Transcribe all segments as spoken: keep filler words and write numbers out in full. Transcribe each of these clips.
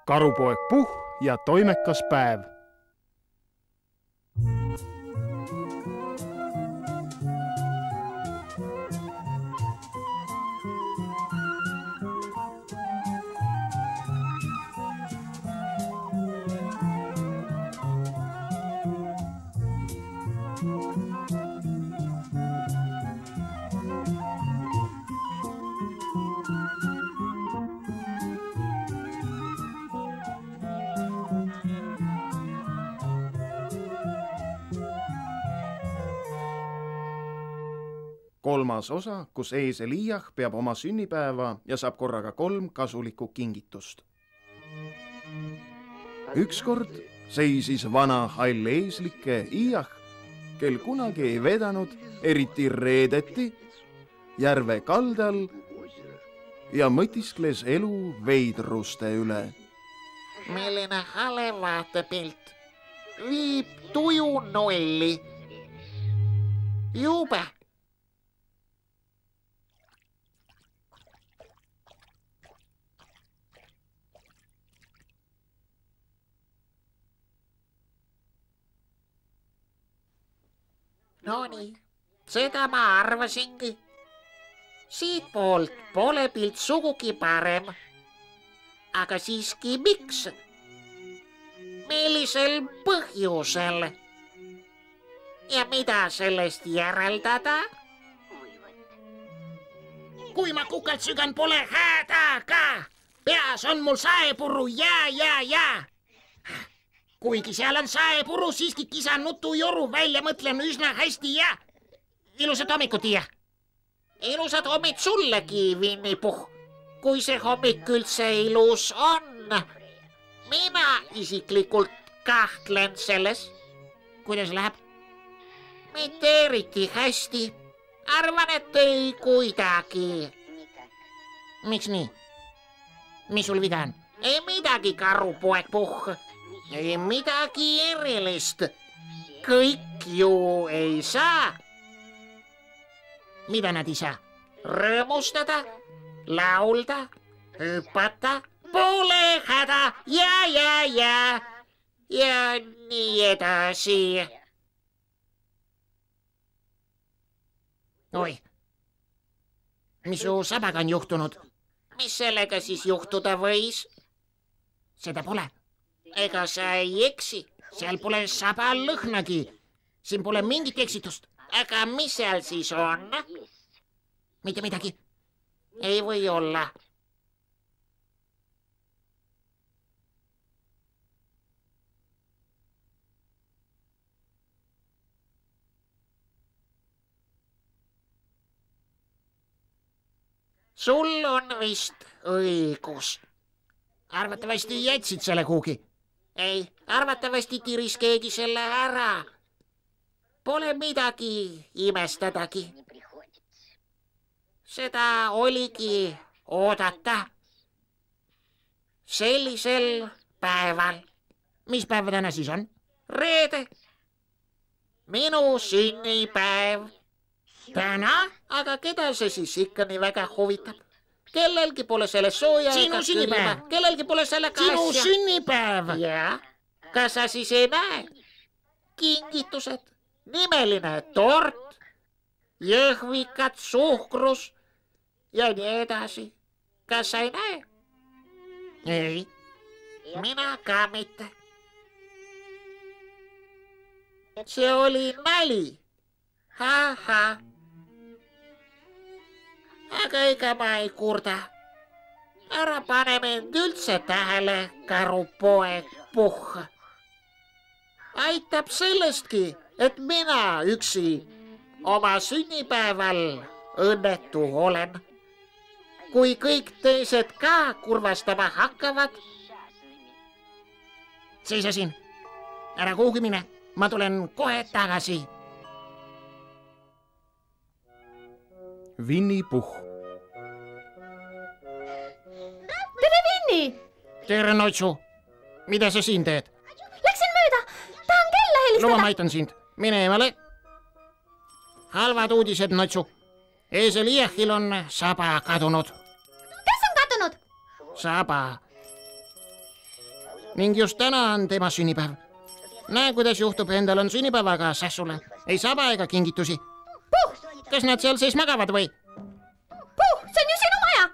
Karupoeg Puh ja toimekas päev. Kolmas osa, kus eesel Iiah peab oma sünnipäeva ja saab korraga kolm kasulikku kingitust. Ükskord seisis vana hall eeslike Iiah, kel kunagi ei vedanud, eriti reedeti, järve kaldal ja mõtiskles elu veidruste üle. Milline hale vaatepilt viib tuju nulli. Jube. No nii, seda ma arvasingi. Siitpoolt pole pilt sugugi parem. Aga siiski miks? Millisel põhjusel? Ja mida sellest järeldada? Kui ma kukalt sügan, pole häda ka. Peas on mul saepuru ja, ja, ja. Kuigi seal on saepuru, siiski kisan nutujoru välja, mõtlen üsna hästi ja ilusat hommikut, Iiah. Ilusat hommik sullegi, Winnie Puh. Kui see hommik üldse ilus on. Mina isiklikult kahtlen selles. Kuidas läheb? Mitte eriti hästi. Arvan, et ei kuidagi. Miks nii? Mis sul viga on? Ei midagi, Karupoeg Puh. Ei midagi erilist. Kõik ju ei saa. Mida nad ei saa? Rõõmustada, laulda, hüpata, pole häda ja, ja, ja. Ja nii edasi. Oi, mis su sabaga on juhtunud? Mis sellega siis juhtuda võis? Seda pole. Ega sa ei eksi. Seal pole saba lõhnagi. Siin pole mingit eksitust. Aga mis seal siis on? Mitte midagi. Ei või olla. Sul on vist õigus. Arvatavasti jätsid selle kuhugi. Ei, arvatavasti tiris keegi selle ära. Pole midagi imestadagi. Seda oligi oodata. Sellisel päeval. Mis päev täna siis on? Reede. Minu sünnipäev. Täna? Aga keda see siis ikka nii väga huvitab? Kellelgi pole selle sooja. Sinu sünnipäev. Kellelgi pole selle Sinu asja. Sünnipäev. Ja, kas sa siis ei näe? Kingitused, nimeline tort, jõhvikad, suhkrus ja nii edasi. Kas sa ei näe? Ei. Mina ka mitte. See oli nali. Ha-ha. Aga ega ma ei kurda. Ära pane mind üldse tähele, Karupoeg Puh. Aitab sellestki, et mina üksi oma sünnipäeval õnnetu olen. Kui kõik teised ka kurvastama hakkavad. Seisa siin. Ära kuhugi mine. Ma tulen kohe tagasi. Winnie Puh. Tere, Winnie! Tere, Noitsu. Mida sa siin teed? Läksin mööda. Tahan kella helistada. Luba, ma aitan sind. Mine eemale. Halvad uudised, Noitsu. Eesel Iiahil on saba kadunud. Kes on kadunud? Saba. ning just täna on tema sünnipäev. Näe, kuidas juhtub, endal on sünnipäevaga Sassule. Ei saba ega kingitusi. Puh! Kas nad seal sees magavad või? Puh! See on ju sinu maja!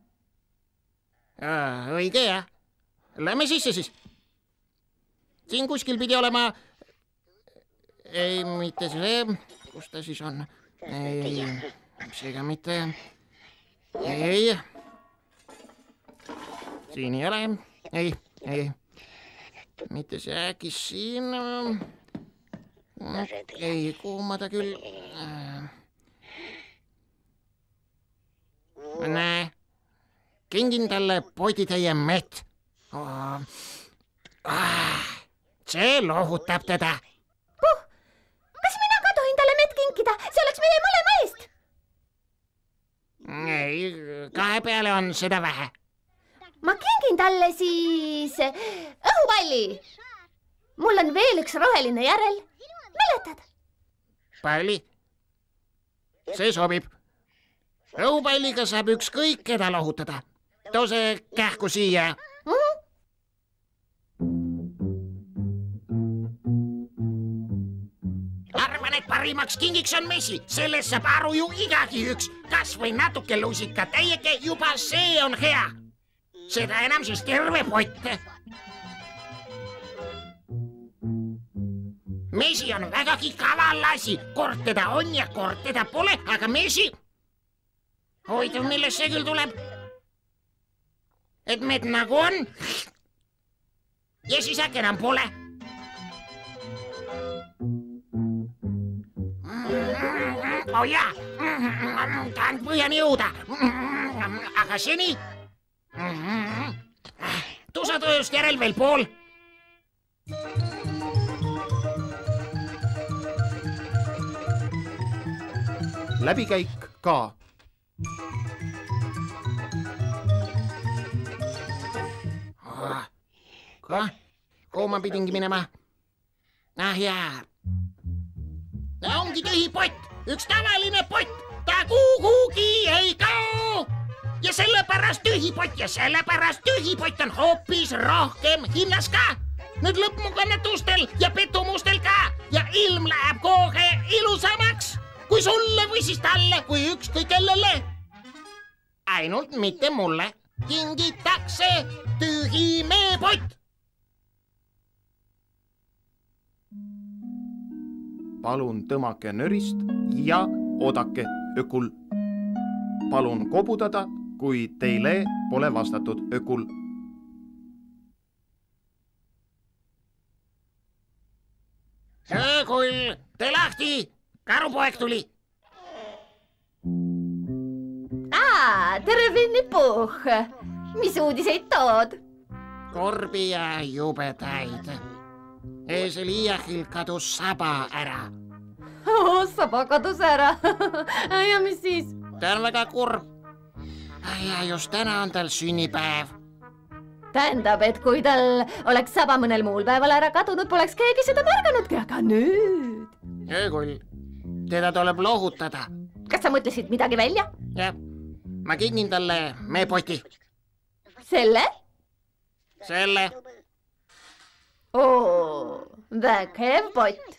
Aa, õige, jah. Lähme sisse siis. Siin kuskil pidi olema... Ei, mitte see. Kus ta siis on? Ei, seega mitte. Ei. Siin ei ole. Ei, ei. Mitte see äkki siin. Ei kuuma ta küll. Näe. Kingin talle potitäie mett. Oh. Ah, see lohutab teda. Puh! Kas mina ka tohin talle mett kinkida? See oleks meie mõlema eest. Ei, kahe peale on seda vähe. Ma kingin talle siis õhupalli. Mul on veel üks roheline järel. Mäletad? Palli? See sobib. Õhupalliga saab ükskõik keda lohutada. Too see kähku siia. Mm-hmm. Arvan, et parimaks kingiks on Messi. Sellest saab aru ju igagi üks. Kas või natuke lusika täieke, juba see on hea. Seda enam siis terve pott. Messi on vägagi kaval asi. Kord teda on ja kord teda pole, aga Messi... Hoidu, millest see küll tuleb? Et meid nagu on. Ja siis äkki enam pole. Oh jaa, tahan põhjani jõuda. Aga seni... Tusatõust järel veel pool. Läbikäik ka. Ka? Kuhu ma pidingi minema? Ah jaa. Ongi tühi pott. Üks tavaline pott. Ta kuhugi ei kao. Ja sellepärast tühi pott ja sellepärast tühi pott on hoopis rohkem hinnas ka. Nüüd lõpp mu kannatustel ja petumustel ka. Ja ilm läheb kohe ilusamaks. Kui sulle või siis talle, kui ükskõik kellele. Ainult mitte mulle. Kingitakse tühi meepott. Palun tõmake nörist ja oodake ökul. Palun kobutada, kui teile pole vastatud ökul. Ökul, tee lahti! Karupoeg tuli! Aa, tere Vinni Puh! Mis uudiseid tood? Korbi ja jubedaid. Eesel Iachil kadus saba ära. Oh, saba kadus ära. Ja mis siis? Ta on väga kurb. Ja just täna on tal sünnipäev. Tähendab, et kui tal oleks saba mõnel muul päeval ära kadunud, poleks keegi seda märganudki, aga nüüd... Öökull, teda tuleb lohutada. Kas sa mõtlesid midagi välja? Jah, ma kingin talle meepoti. Selle? Selle. Oo, vägev pott.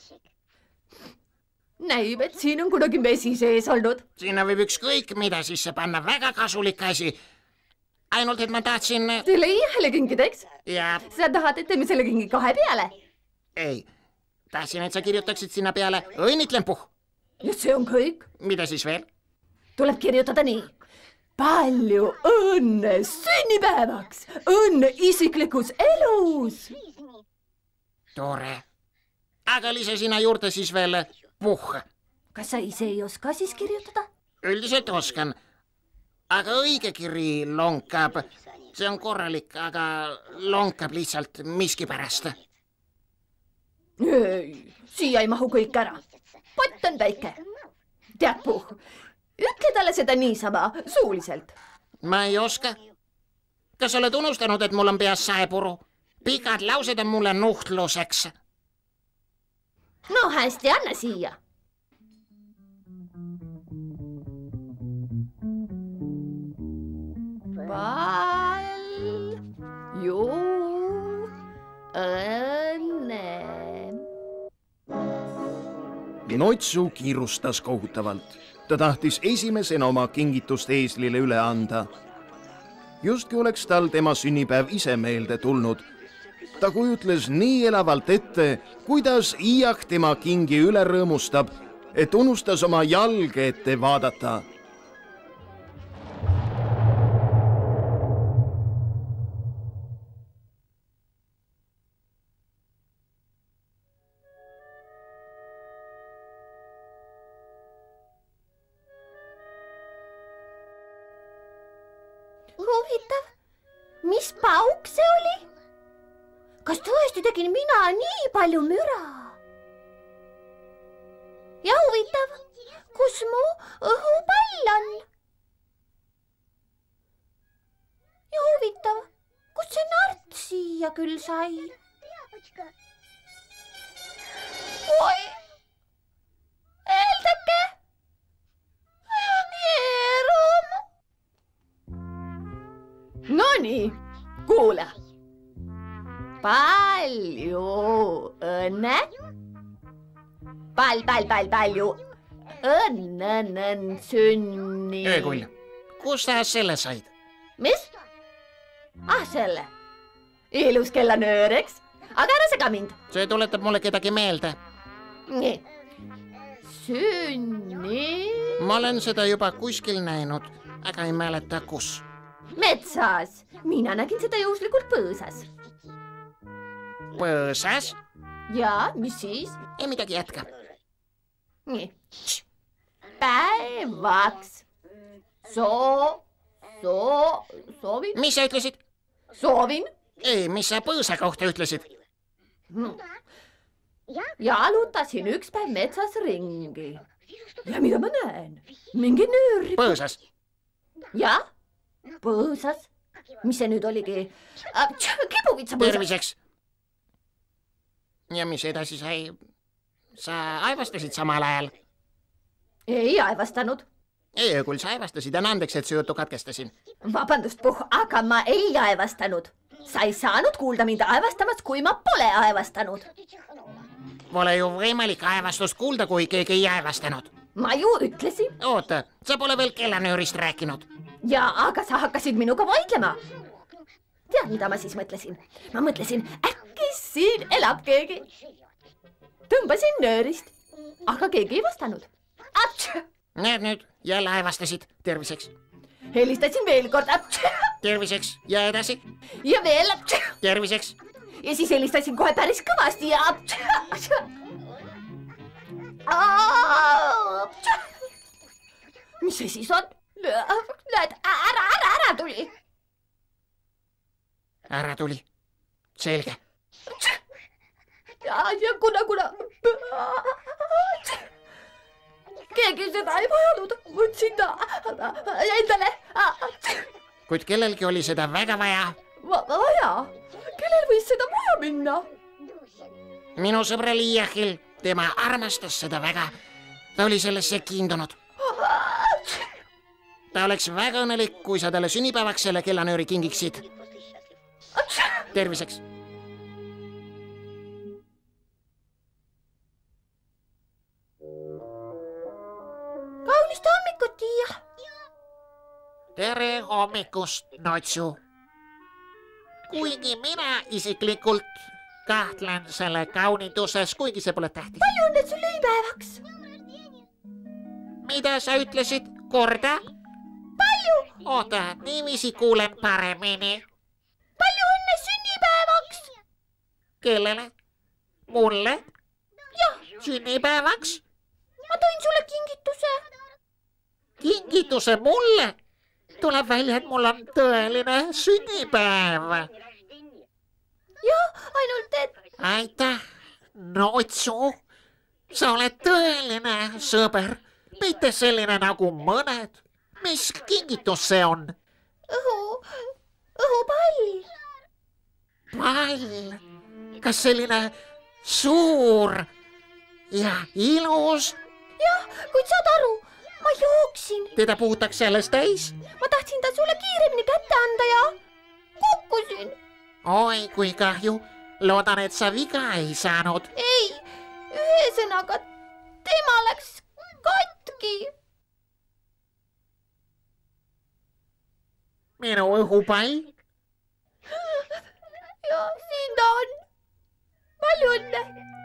Näib, et siin on kunagi mesi sees olnud. Sinna võib ükskõik mida sisse panna, väga kasulik asi. Ainult, et ma tahtsin... Teile Iachile kingida, eks? Ja... Sa tahad, et teeme selle kingi kahe peale? Ei, tahtsin, et sa kirjutaksid sinna peale õnnitlen Puh. Ja see on kõik. Mida siis veel? Tuleb kirjutada nii. Palju õnne sünnipäevaks, õnne isiklikus elus. Tore. Aga lise sinna juurde siis veel Puh. Kas sa ise ei oska siis kirjutada? Üldiselt oskan. Aga õige kiri lonkab. See on korralik, aga lonkab lihtsalt miski pärast. Ei, siia ei mahu kõik ära. Pott on väike. Tead, Puh, ütle talle seda niisama suuliselt. Ma ei oska. Kas oled unustanud, et mul on peas saepuru? Pikad laused on mulle nuhtluseks. No hästi, anna siia. Palju Notsu kiirustas kohutavalt. Ta tahtis esimesena oma kingitust eeslile üle anda. Justki oleks tal tema sünnipäev ise meelde tulnud. Ta kujutles nii elavalt ette, kuidas Iiak tema kingi üle rõõmustab, et unustas oma jalge ette vaadata. Huvitav, mis pauk see oli? Kas tõesti tegin mina nii palju müra? Ja huvitav, kus mu õhupall on? Ja huvitav, kus see nart siia küll sai? Oi, eeldake! Jeerum! Nonii, kuule! Palju õnne! Pal, pal, pal, palju õnne, õnne, sünni! Öökull, kus sa selle said? Mis? Ah, selle. Ilus kellanöör, eks? Aga ära sega mind. See tuletab mulle kedagi meelde. Nii. Sünni... Ma olen seda juba kuskil näinud, aga ei mäleta kus. Metsas. Mina nägin seda juhuslikult põõsas. Põõsas? Ja, mis siis? Ei midagi jätka. Nii. Päevaks. Soo... Soo... Soovin? Mis sa ütlesid? Soovin. Ei, mis sa põõsa kohta ütlesid? Jalutasin üks päev metsas ringi. Ja mida ma näen? Mingi nööri. Põõsas? Ja, põõsas. Mis see nüüd oligi? Kibuvitsa põõsas. Terviseks. Ja mis edasi sai? Sa aevastasid samal ajal? Ei aevastanud. Ei, küll sa aevastasid ja andeks, et su jutu katkestasin. Vabandust, puh, aga ma ei aevastanud. Sa ei saanud kuulda mind aevastamas, kui ma pole aevastanud. Pole ju võimalik aevastust kuulda, kui keegi ei aevastanud. Ma ju ütlesin. Oota, sa pole veel kellanöörist rääkinud. Ja, aga sa hakkasid minuga vaidlema. Tead, mida ma siis mõtlesin? Ma mõtlesin, äkki siin elab keegi. Tõmbasin nöörist, aga keegi ei vastanud. Atš! Näed nüüd, jälle aevastasid. Terviseks. Helistasin veel kord. Terviseks. Ja edasi? Ja veel. Terviseks. Ja siis helistasin kohe päris kõvasti ja... Mis see siis on? Näed, ära, ära, ära tuli. Ära tuli. Selge. Ja, ja kuna, kuna... Keegi seda ei vajanud, võtsin ta endale. Kuid kellelgi oli seda väga vaja. Vaja? Kellel võis seda vaja minna? Minu sõbral Iiakil, tema armastas seda väga. Ta oli sellesse kiindunud. Ta oleks väga õnnelik, kui sa talle sünnipäevaks selle kellanööri kingiksid. Terviseks. Kaunist hommikut, Iia. Tere hommikust, Notsu. Kuigi mina isiklikult kahtlen selle kaunituses, kuigi see pole tähtis. Palju õnne sünnipäevaks? Mida sa ütlesid? Korda? Palju. Oota, niiviisi kuulen paremini. Palju õnne sünnipäevaks? Kellele? Mulle? Jah. Sünnipäevaks? Ma tõin sulle kingituse. Kingituse mulle? Tuleb välja, et mul on tõeline sünnipäev. Jah, ainult et... Aitäh, Notsu. Sa oled tõeline sõber, mitte selline nagu mõned. Mis kingitus see on? Õhu, õhupall. Pall? Kas selline suur ja ilus? Jah, kuid saad aru, ma jooksin. Teda puhutakse alles täis? Ma tahtsin ta sulle kiiremini kätte anda ja kukkusin. Oi, kui kahju. Loodan, et sa viga ei saanud. Ei, ühesõnaga, tema läks katki. minu õhupall. ja siin ta on. Palju õnne.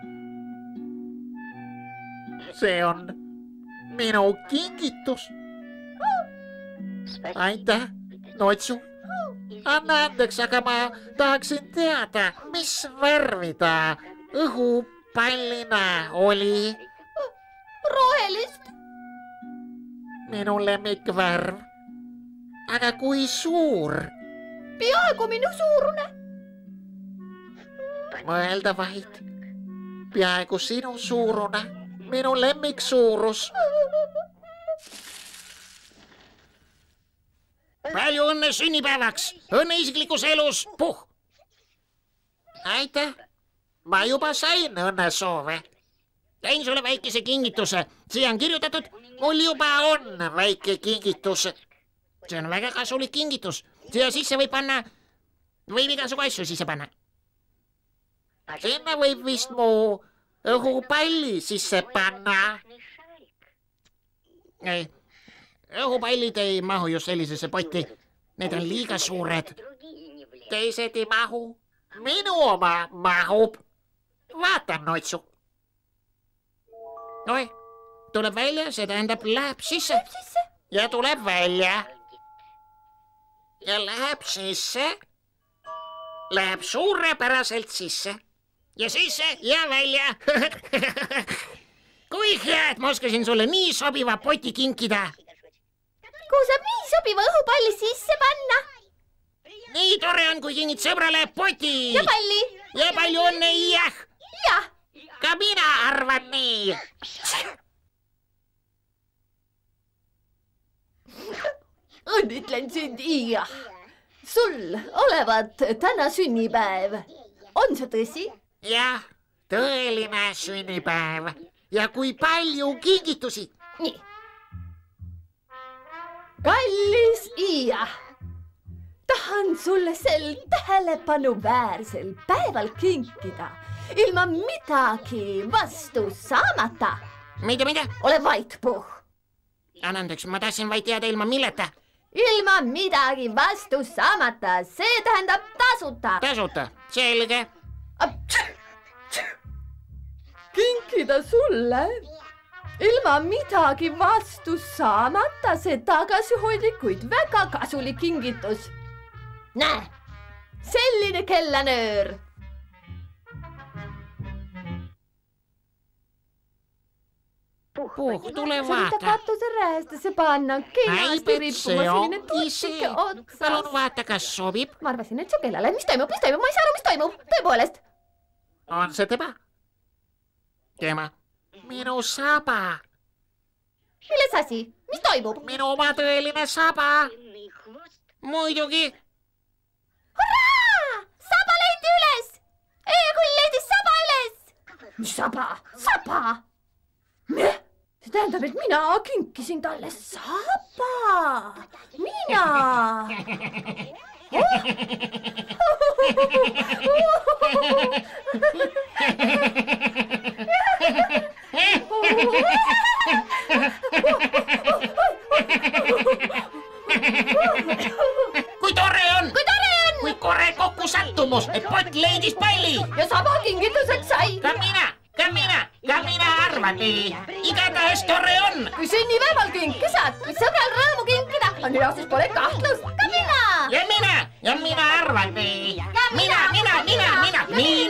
see on minu kingitus. aitäh, Notsu. anna andeks, aga ma tahaksin teada, mis värvi ta õhupallina oli. Rohelist. minu lemmikvärv. aga kui suur? Peaaegu minu suurune. mõelda vaid. peaaegu sinu suurune. minu lemmiksuurus. palju õnne sünnipäevaks. õnne isiklikus elus. Puh. aitäh. ma juba sain õnnesoove. Käin sulle väikese kingituse. Siia on kirjutatud. mul juba on väike kingitus. See on väga kasulik kingitus. Siia sisse võib panna, võib igasugu asju sisse panna. sinna võib vist mu õhupalli sisse panna. ei, õhupallid ei mahu just sellisesse potti. Need on liiga suured. teised ei mahu. minu oma mahub. vaata, Notsu. Oi, tuleb välja, see tähendab läheb sisse. Sisse. ja tuleb välja. ja läheb sisse. Läheb suurepäraselt sisse. ja sisse ja välja. kui hea, et ma oskasin sulle nii sobiva poti kinkida. Kuhu saab nii sobiva õhupalli sisse panna? nii tore on, kui kingid sõbrale poti. Ja palli. ja palju õnne, jah. Jah. ka mina arvan nii. õnnitlen sind, Iia. sul olevat täna sünnipäev. On see tõsi? jah, tõeline sünnipäev. ja kui palju kingitusi. nii. kallis Iia, tahan sulle sel tähelepanuväärsel päeval kinkida ilma midagi vastu saamata. mida, mida? ole vait, Puh. anna andeks, ma tahtsin vaid teada ilma milleta. ilma midagi vastu saamata, see tähendab tasuta. tasuta, selge. kinkida sulle ilma midagi vastu saamata, see tagasihoidlik, kuid väga kasulik kingitus. näe, selline kellanöör. Puh, tule sa võid ta vaata. katuse räästesse panna, kenasti näib, et rippuma see selline ongi see. tutsike otsas. palun vaata, kas sobib. ma arvasin, et see kellale, mis toimub, mis toimub, ma ei saa aru, mis toimub, tõepoolest. on see tema? tema. minu saba. milles asi, mis toimub? minu oma tõeline saba. muidugi. hurraa! Saba leiti üles! Eegul leidis saba üles! mis saba? Saba? Meh? See tähendab, et mina kinkisin talle saba. Mina! kui tore on! kui tore on! kui kore kokku sattumus, et pott leidis palli. ja saba kingituseks sai. ka mina, ka mina, ka mina arvan nii. igatahes tore on. kui sünnipäeval kinki saad, kui sõbral rõõmu kinkida, on reaalsus pole kahtlust. ka mina! ja mina, ja mina arvan nii. mina, mina, mina, mina, mina.